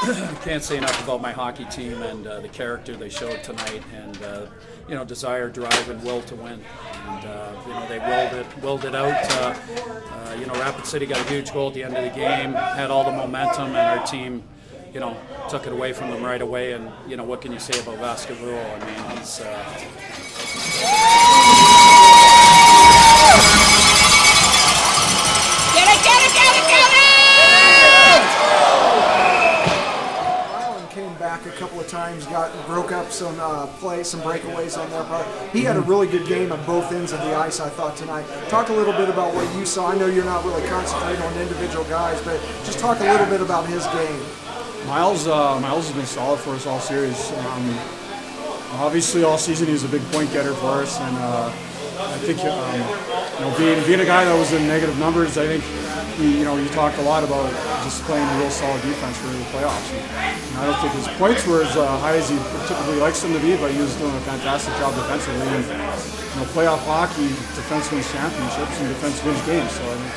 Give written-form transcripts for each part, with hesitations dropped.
I can't say enough about my hockey team and the character they showed tonight, and you know, desire, drive, and will to win. And you know, they willed it out. You know, Rapid City got a huge goal at the end of the game, had all the momentum, and our team, you know, took it away from them right away. And you know, what can you say about Vasquez? I mean, he's. A couple of times, broke up some plays, some breakaways on their part. He had a really good game on both ends of the ice, I thought, tonight. Talk a little bit about what you saw. I know you're not really concentrating on individual guys, but just talk a little bit about his game. Miles has been solid for us all series. Obviously, all season he was a big point getter for us, and I think you know, being a guy that was in negative numbers, I think you talked a lot about just playing a real solid defense for the playoffs. And I don't think his points were as high as he typically likes them to be, but he was doing a fantastic job defensively. And you know, playoff hockey, defense wins championships and defense wins games. So I think.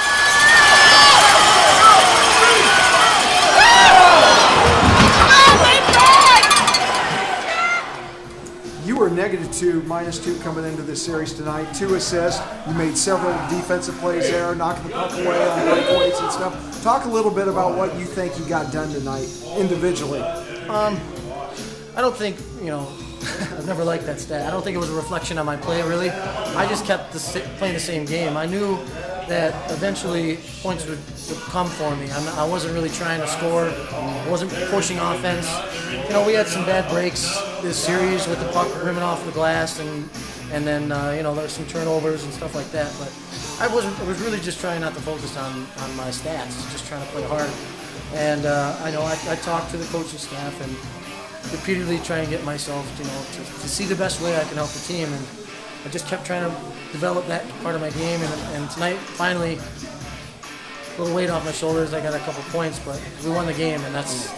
You were -2, -2 coming into this series tonight. 2 assists. You made several defensive plays there, knocking the puck away on breakaways and stuff. Talk a little bit about what you think you got done tonight individually. I don't think, you know, I've never liked that stat. I don't think it was a reflection on my play, really. I just kept playing the same game. I knew that eventually points would come for me. I wasn't really trying to score. I wasn't pushing offense. You know, we had some bad breaks this series with the puck rimming off the glass, and then you know, there's some turnovers and stuff like that. But I was really just trying not to focus on my stats, just trying to play hard. And I know I talked to the coaching staff and repeatedly try and get myself, you know, to see the best way I can help the team, and I just kept trying to develop that part of my game, and tonight, finally, a little weight off my shoulders. I got a couple points, but we won the game, and that's.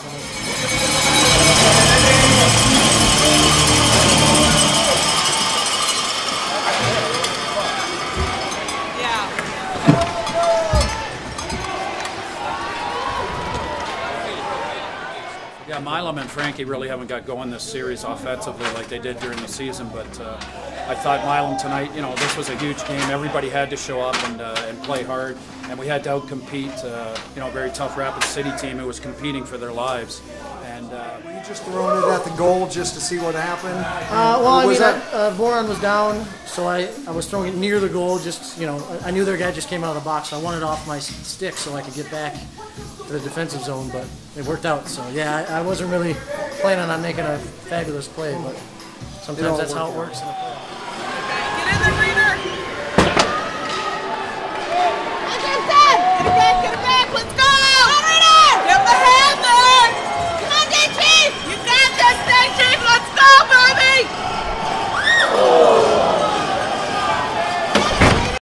Yeah, Milam and Frankie really haven't got going this series offensively like they did during the season, but I thought Milam tonight, you know, this was a huge game. Everybody had to show up and play hard, and we had to outcompete, you know, a very tough Rapid City team who was competing for their lives. And were you just throwing it at the goal just to see what happened? Well, I mean, Boron was down, so I was throwing it near the goal. Just, you know, I knew their guy just came out of the box, so I wanted off my stick so I could get back to the defensive zone, but it worked out. So yeah, I wasn't really planning on making a fabulous play, but sometimes that's how it works.